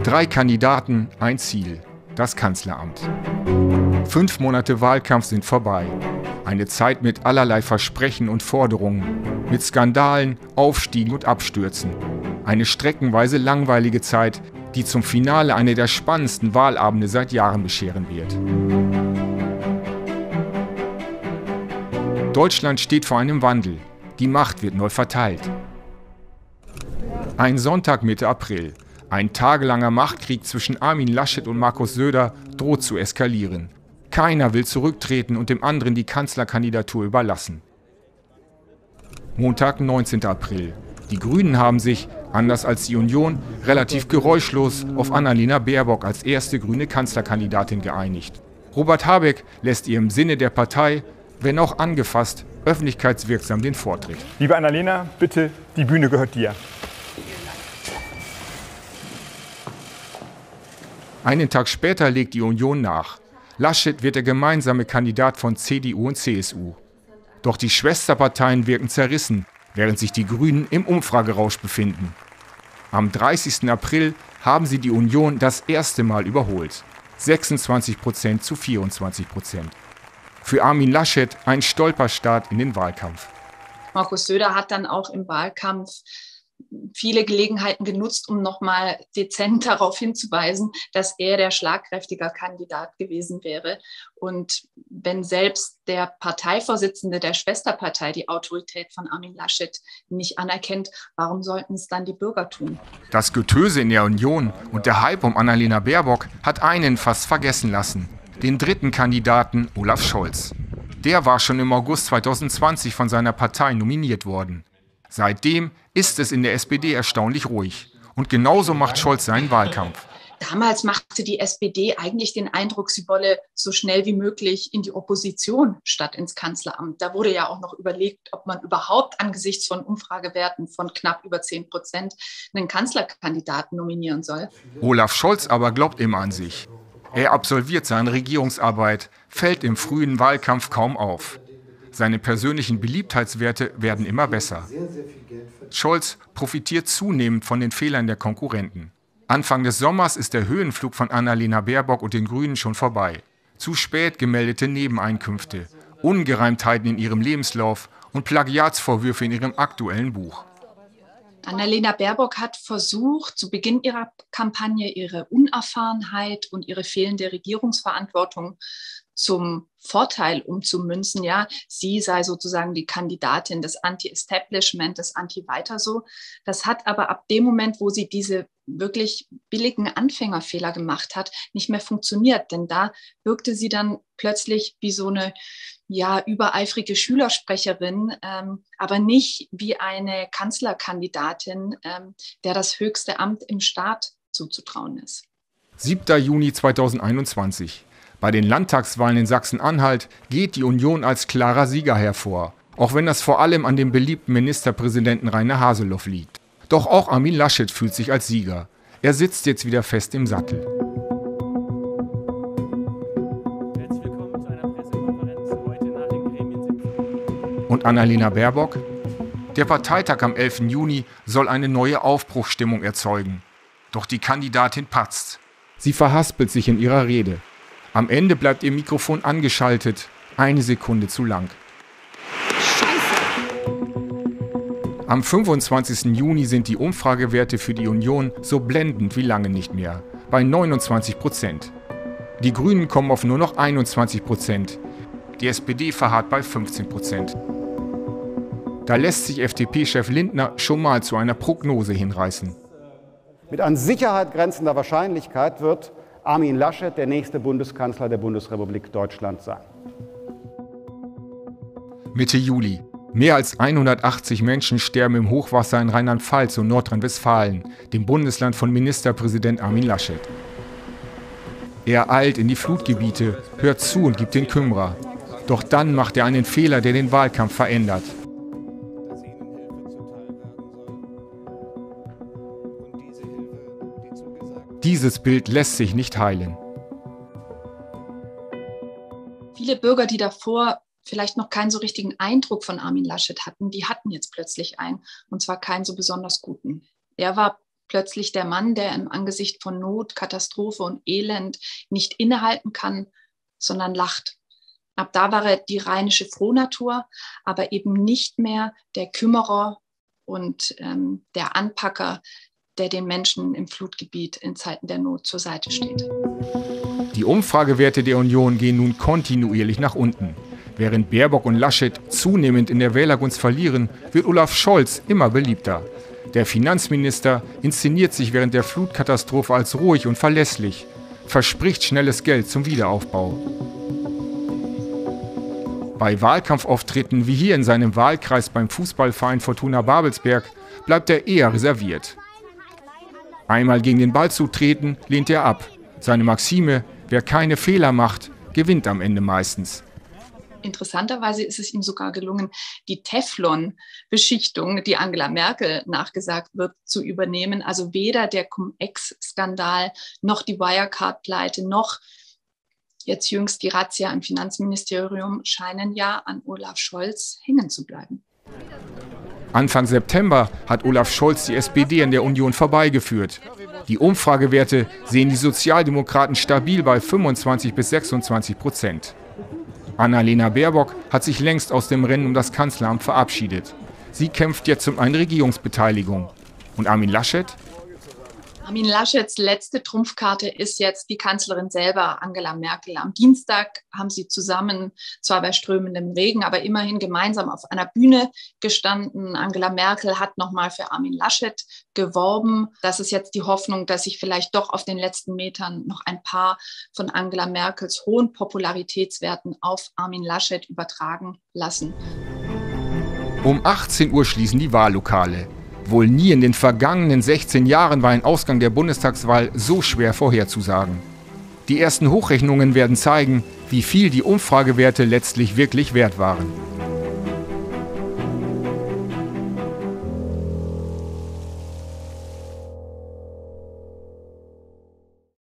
3 Kandidaten, ein Ziel: das Kanzleramt. 5 Monate Wahlkampf sind vorbei. Eine Zeit mit allerlei Versprechen und Forderungen, mit Skandalen, Aufstiegen und Abstürzen. Eine streckenweise langweilige Zeit, die zum Finale eine der spannendsten Wahlabende seit Jahren bescheren wird. Deutschland steht vor einem Wandel. Die Macht wird neu verteilt. Ein Sonntag Mitte April. Ein tagelanger Machtkrieg zwischen Armin Laschet und Markus Söder droht zu eskalieren. Keiner will zurücktreten und dem anderen die Kanzlerkandidatur überlassen. Montag, 19. April. Die Grünen haben sich, anders als die Union, relativ geräuschlos auf Annalena Baerbock als erste grüne Kanzlerkandidatin geeinigt. Robert Habeck lässt ihr im Sinne der Partei, wenn auch angefasst, öffentlichkeitswirksam den Vortritt. Liebe Annalena, bitte, die Bühne gehört dir. Einen Tag später legt die Union nach. Laschet wird der gemeinsame Kandidat von CDU und CSU. Doch die Schwesterparteien wirken zerrissen, während sich die Grünen im Umfragerausch befinden. Am 30. April haben sie die Union das erste Mal überholt. 26% zu 24%. Für Armin Laschet ein Stolperstart in den Wahlkampf. Markus Söder hat dann auch im Wahlkampf viele Gelegenheiten genutzt, um nochmal dezent darauf hinzuweisen, dass er der schlagkräftige Kandidat gewesen wäre. Und wenn selbst der Parteivorsitzende der Schwesterpartei die Autorität von Armin Laschet nicht anerkennt, warum sollten es dann die Bürger tun? Das Getöse in der Union und der Hype um Annalena Baerbock hat einen fast vergessen lassen: den dritten Kandidaten Olaf Scholz. Der war schon im August 2020 von seiner Partei nominiert worden. Seitdem ist es in der SPD erstaunlich ruhig. Und genauso macht Scholz seinen Wahlkampf. Damals machte die SPD eigentlich den Eindruck, sie wolle so schnell wie möglich in die Opposition statt ins Kanzleramt. Da wurde ja auch noch überlegt, ob man überhaupt angesichts von Umfragewerten von knapp über 10% einen Kanzlerkandidaten nominieren soll. Olaf Scholz aber glaubt immer an sich. Er absolviert seine Regierungsarbeit, fällt im frühen Wahlkampf kaum auf. Seine persönlichen Beliebtheitswerte werden immer besser. Scholz profitiert zunehmend von den Fehlern der Konkurrenten. Anfang des Sommers ist der Höhenflug von Annalena Baerbock und den Grünen schon vorbei. Zu spät gemeldete Nebeneinkünfte, Ungereimtheiten in ihrem Lebenslauf und Plagiatsvorwürfe in ihrem aktuellen Buch. Annalena Baerbock hat versucht, zu Beginn ihrer Kampagne ihre Unerfahrenheit und ihre fehlende Regierungsverantwortung zum Vorteil umzumünzen. Ja, sie sei sozusagen die Kandidatin des Anti-Establishment, des Anti-Weiter-so. Das hat aber ab dem Moment, wo sie diese wirklich billigen Anfängerfehler gemacht hat, nicht mehr funktioniert. Denn da wirkte sie dann plötzlich wie so eine übereifrige Schülersprecherin, aber nicht wie eine Kanzlerkandidatin, der das höchste Amt im Staat zuzutrauen ist. 7. Juni 2021. Bei den Landtagswahlen in Sachsen-Anhalt geht die Union als klarer Sieger hervor, auch wenn das vor allem an dem beliebten Ministerpräsidenten Rainer Haseloff liegt. Doch auch Armin Laschet fühlt sich als Sieger. Er sitzt jetzt wieder fest im Sattel. Herzlich willkommen zu einer Pressekonferenz heute nach den Gremiensitzungen. Und Annalena Baerbock? Der Parteitag am 11. Juni soll eine neue Aufbruchsstimmung erzeugen. Doch die Kandidatin patzt. Sie verhaspelt sich in ihrer Rede. Am Ende bleibt ihr Mikrofon angeschaltet, 1 Sekunde zu lang. Scheiße! Am 25. Juni sind die Umfragewerte für die Union so blendend wie lange nicht mehr, bei 29%. Die Grünen kommen auf nur noch 21%. Die SPD verharrt bei 15%. Da lässt sich FDP-Chef Lindner schon mal zu einer Prognose hinreißen. Mit an Sicherheit grenzender Wahrscheinlichkeit wird Armin Laschet der nächste Bundeskanzler der Bundesrepublik Deutschland sein. Mitte Juli. Mehr als 180 Menschen sterben im Hochwasser in Rheinland-Pfalz und Nordrhein-Westfalen, dem Bundesland von Ministerpräsident Armin Laschet. Er eilt in die Flutgebiete, hört zu und gibt den Kümmerer. Doch dann macht er einen Fehler, der den Wahlkampf verändert. Dieses Bild lässt sich nicht heilen. Viele Bürger, die davor vielleicht noch keinen so richtigen Eindruck von Armin Laschet hatten, die hatten jetzt plötzlich einen, und zwar keinen so besonders guten. Er war plötzlich der Mann, der im Angesicht von Not, Katastrophe und Elend nicht innehalten kann, sondern lacht. Ab da war er die rheinische Frohnatur, aber eben nicht mehr der Kümmerer und der Anpacker, der den Menschen im Flutgebiet in Zeiten der Not zur Seite steht. Die Umfragewerte der Union gehen nun kontinuierlich nach unten. Während Baerbock und Laschet zunehmend in der Wählergunst verlieren, wird Olaf Scholz immer beliebter. Der Finanzminister inszeniert sich während der Flutkatastrophe als ruhig und verlässlich, verspricht schnelles Geld zum Wiederaufbau. Bei Wahlkampfauftritten wie hier in seinem Wahlkreis beim Fußballverein Fortuna Babelsberg bleibt er eher reserviert. Einmal gegen den Ball zu treten, lehnt er ab. Seine Maxime, wer keine Fehler macht, gewinnt am Ende meistens. Interessanterweise ist es ihm sogar gelungen, die Teflon-Beschichtung, die Angela Merkel nachgesagt wird, zu übernehmen. Also weder der Cum-Ex-Skandal noch die Wirecard-Pleite noch jetzt jüngst die Razzia im Finanzministerium scheinen ja an Olaf Scholz hängen zu bleiben. Anfang September hat Olaf Scholz die SPD an der Union vorbeigeführt. Die Umfragewerte sehen die Sozialdemokraten stabil bei 25-26%. Annalena Baerbock hat sich längst aus dem Rennen um das Kanzleramt verabschiedet. Sie kämpft jetzt um eine Regierungsbeteiligung. Und Armin Laschet? Armin Laschets letzte Trumpfkarte ist jetzt die Kanzlerin selber, Angela Merkel. Am Dienstag haben sie zusammen, zwar bei strömendem Regen, aber immerhin gemeinsam auf einer Bühne gestanden. Angela Merkel hat nochmal für Armin Laschet geworben. Das ist jetzt die Hoffnung, dass sich vielleicht doch auf den letzten Metern noch ein paar von Angela Merkels hohen Popularitätswerten auf Armin Laschet übertragen lassen. Um 18 Uhr schließen die Wahllokale. Wohl nie in den vergangenen 16 Jahren war ein Ausgang der Bundestagswahl so schwer vorherzusagen. Die ersten Hochrechnungen werden zeigen, wie viel die Umfragewerte letztlich wirklich wert waren.